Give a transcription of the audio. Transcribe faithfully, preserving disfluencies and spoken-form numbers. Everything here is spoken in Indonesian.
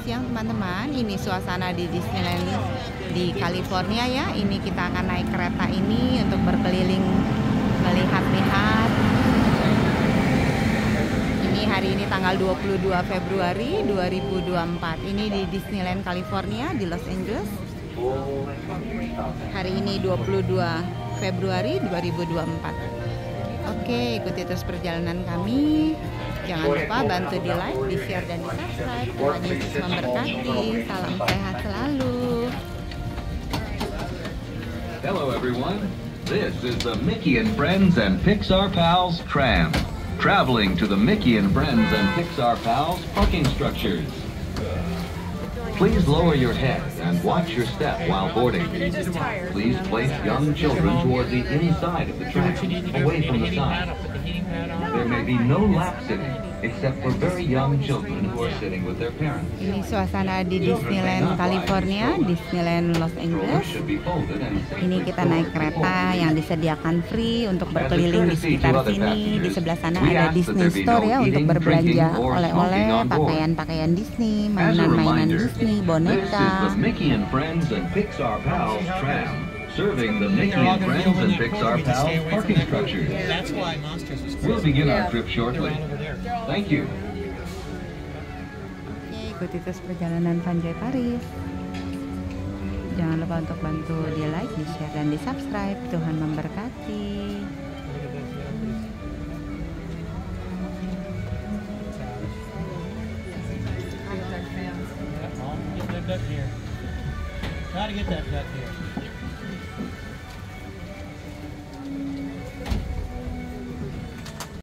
siang teman-teman. Ini suasana di Disneyland di California ya. Ini kita akan naik kereta ini untuk berkeliling melihat-lihat. Ini hari ini tanggal dua puluh dua Februari dua ribu dua puluh empat. Ini di Disneyland California di Los Angeles. Hari ini dua puluh dua Februari dua ribu dua puluh empat. Oke, ikuti terus perjalanan kami. Jangan lupa bantu di like, di share, dan di subscribe. Tuhan Yesus memberkati. Salam sehat selalu. Hello everyone. This is the Mickey and Friends and Pixar Pals tram. Traveling to the Mickey and Friends and Pixar Pals parking structures. Please lower your head and watch your step while boarding. Please place young children toward the inside of the track, away from the side. There may be no lap sitting, except for very young children who are sitting with their parents. Ini suasana di Disneyland California, Disneyland Los Angeles. Ini kita naik kereta yang disediakan free untuk berkeliling di sekitar sini. Di sebelah sana ada Disney Store ya untuk berbelanja oleh-oleh, pakaian-pakaian Disney, mainan-mainan Disney, boneka. Mickey and Friends and Pixar Pals tram. Serving the Mickey and Friends and Pixar Pals parking structures. We'll begin our trip shortly. Thank you. Oke, ikuti terus perjalanan Vanjay Paris. Jangan lupa untuk bantu di like, di share, dan di subscribe. Tuhan memberkati. Try to get that duck here.